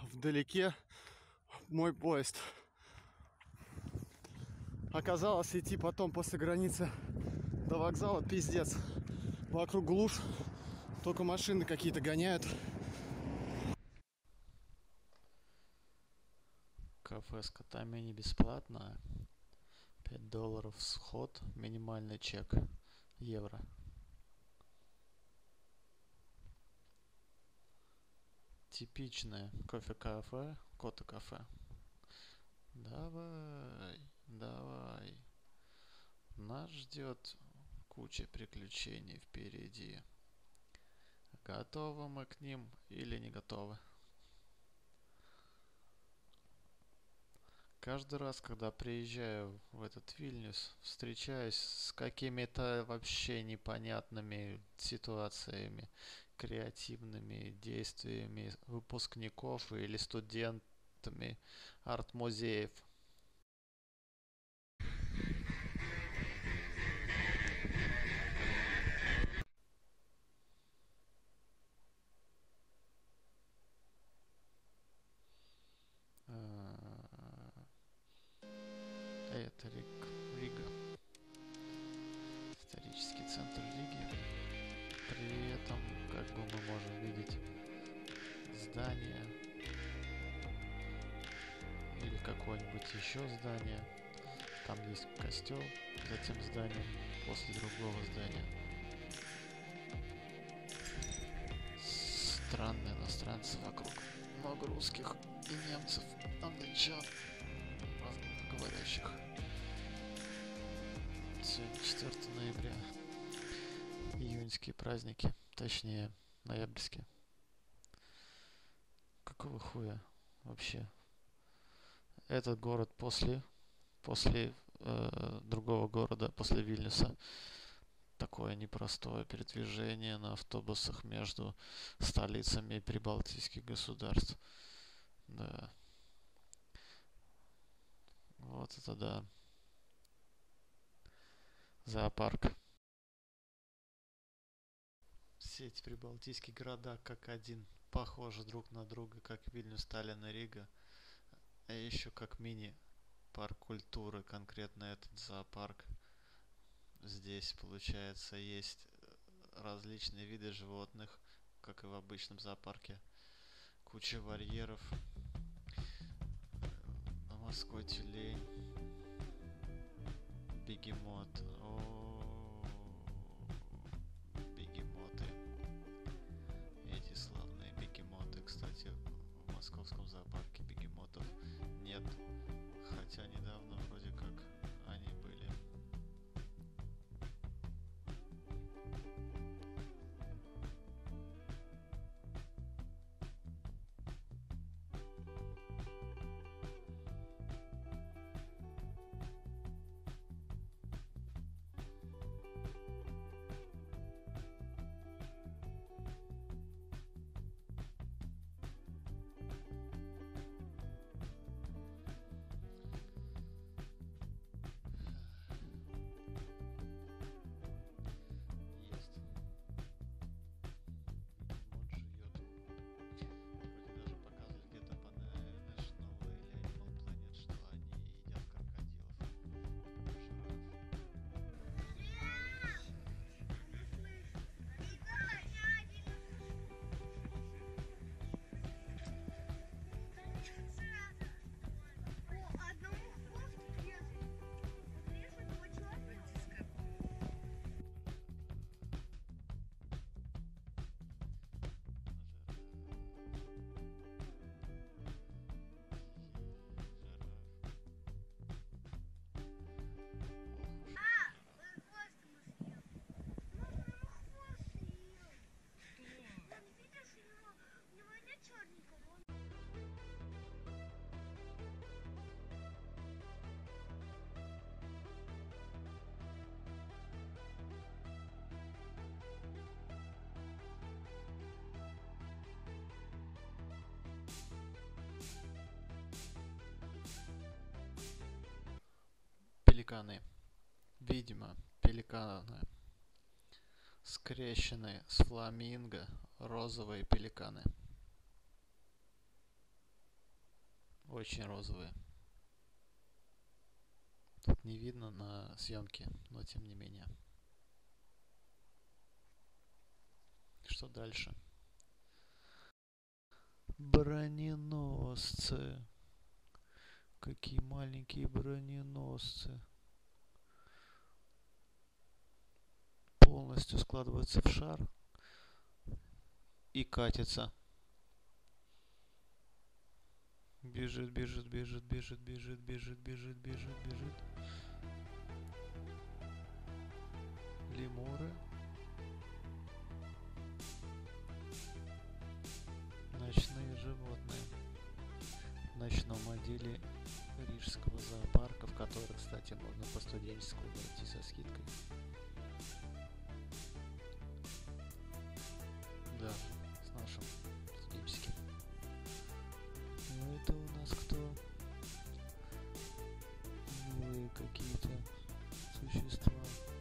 вдалеке мой поезд. Оказалось, идти потом после границы до вокзала пиздец. Вокруг глушь, только машины какие-то гоняют. Кафе с котами не бесплатно. $5 вход, минимальный чек. Евро. Типичное кофе-кафе, кота-кафе. Давай, давай. Нас ждет куча приключений впереди. Готовы мы к ним или не готовы? Каждый раз, когда приезжаю в этот Вильнюс, встречаюсь с какими-то вообще непонятными ситуациями, креативными действиями выпускников или студентами арт-музеев. Это Рига. Исторический центр Риги. При этом, как бы мы можем видеть, здание или какое-нибудь еще здание. Там есть костел, затем здание, после другого здания. Странные иностранцы вокруг. Много русских и немцев, англичан, говорящих. Сегодня 4 ноября. Июньские праздники, точнее, ноябрьские. Какого хуя вообще? Этот город после другого города, после Вильнюса. Такое непростое передвижение на автобусах между столицами прибалтийских государств. Да. Вот это да. Зоопарк. Все эти прибалтийские города как один. Похожи друг на друга, как Вильнюс, Таллин и Рига. А еще как мини-парк культуры, конкретно этот зоопарк. Здесь, получается, есть различные виды животных, как и в обычном зоопарке. Куча вольеров. Морской тюлень. Бегемот. Бегемоты. Эти славные бегемоты. Кстати, в московском зоопарке бегемотов нет. Хотя недавно вроде как они были. Пеликаны. Видимо, пеликаны. Скрещенные с фламинго розовые пеликаны. очень розовые. Тут не видно на съемке, но тем не менее. Что дальше? Броненосцы. Какие маленькие броненосцы. Полностью складываются в шар и катятся. Бежит, бежит, бежит, бежит, бежит, бежит, бежит, бежит, бежит. Лемуры. Ночные животные. В ночном отделе Рижского зоопарка, в который, кстати, можно по студенческому пройти со скидкой. Да, с нашим студенческим. Ну это у нас кто? Милые какие-то существа.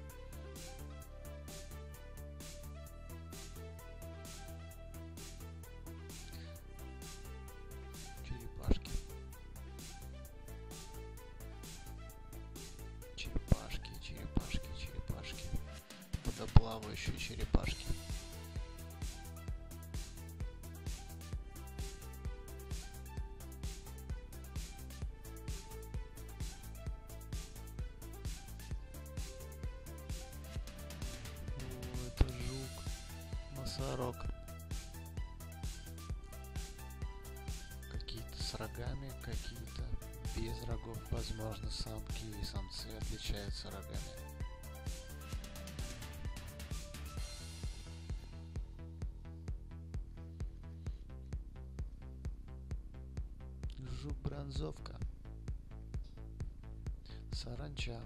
Черепашки. Черепашки, черепашки, черепашки. Водоплавающие черепашки. О, это жук. Носорог. Какие-то с рогами, какие-то без рогов. Возможно, самки и самцы отличаются рогами. Жук-бронзовка. Саранча.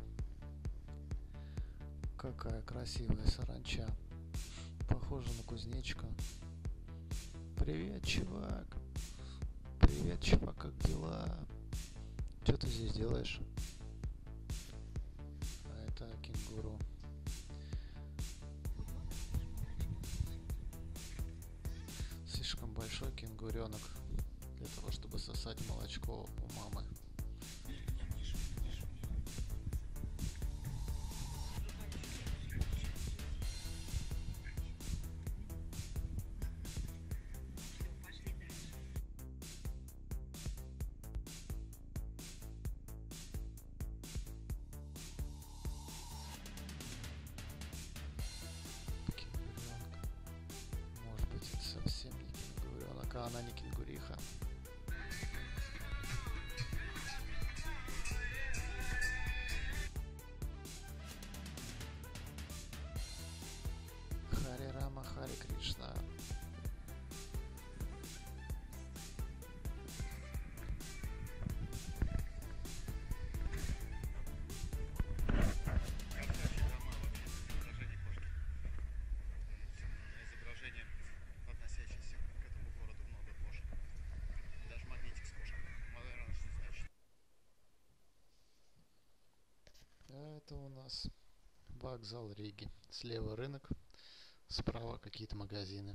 Какая красивая саранча. Похожа на кузнечика. Привет, чувак. Привет, чувак, как дела? Что ты здесь делаешь? А это кенгуру. Слишком большой кенгуренок для того, чтобы сосать молочко у мамы. Кенгуренок. Может быть, это совсем не кенгуренок, а она не кенгуриха. Харе Рама, Харе Кришна. Изображение, относящееся к этому городу, много кошек. Даже магнитик с кошкой. Наверное, что значит. А это у нас вокзал Риги. Слева рынок, справа какие-то магазины.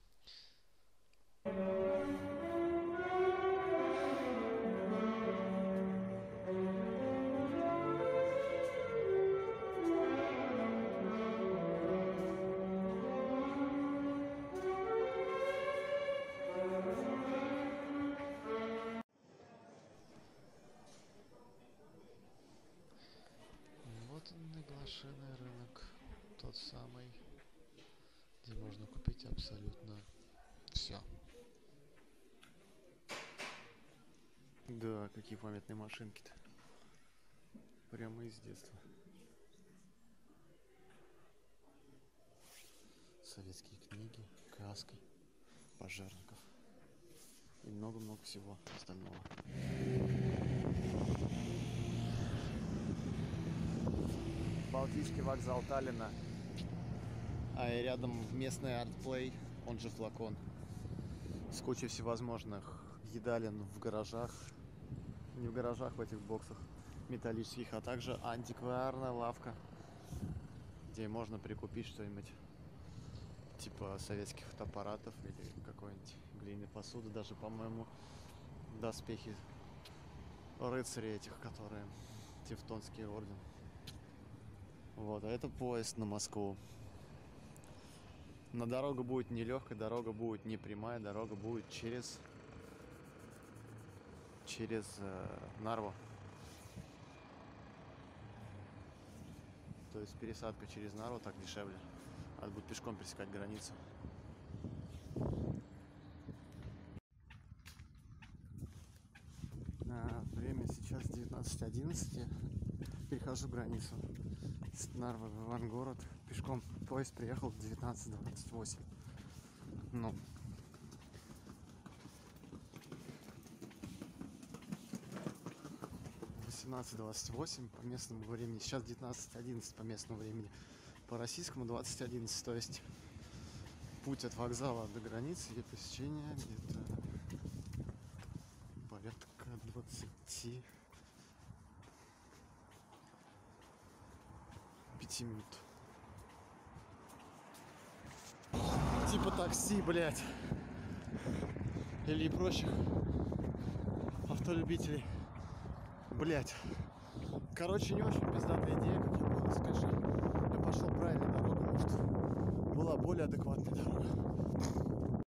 Вот он, Неглашенный рынок. Тот самый, где можно купить абсолютно все. Да, какие памятные машинки-то. Прямо из детства. Советские книги, каски, пожарников. И много-много всего остального. Балтийский вокзал Таллина. А и рядом местный артплей, он же Флакон. С кучей всевозможных едалин в гаражах. Не в гаражах, в этих боксах металлических, а также антикварная лавка, где можно прикупить что-нибудь типа советских фотоаппаратов или какой-нибудь глиняной посуды, даже, по-моему, доспехи рыцарей этих, которые Тевтонский орден. Вот, а это поезд на Москву. Но дорога будет нелегкая, дорога будет не прямая, дорога будет через Нарву. То есть пересадка через Нарву так дешевле. Надо будет пешком пересекать границу. Время сейчас 19:11. Перехожу границу с Нарвы в Ивангород. Пешком поезд приехал в 19:28. Ну. В 18:28 по местному времени. Сейчас 19:11 по местному времени. По российскому 20:11. То есть путь от вокзала до границы и посещение где-то порядка 25 минут. Типа такси, блядь. Или прочих автолюбителей. Блядь. Короче, не очень пиздатая идея, как я понял, скажи. Я пошел правильной дорогой, может, была более адекватная дорога.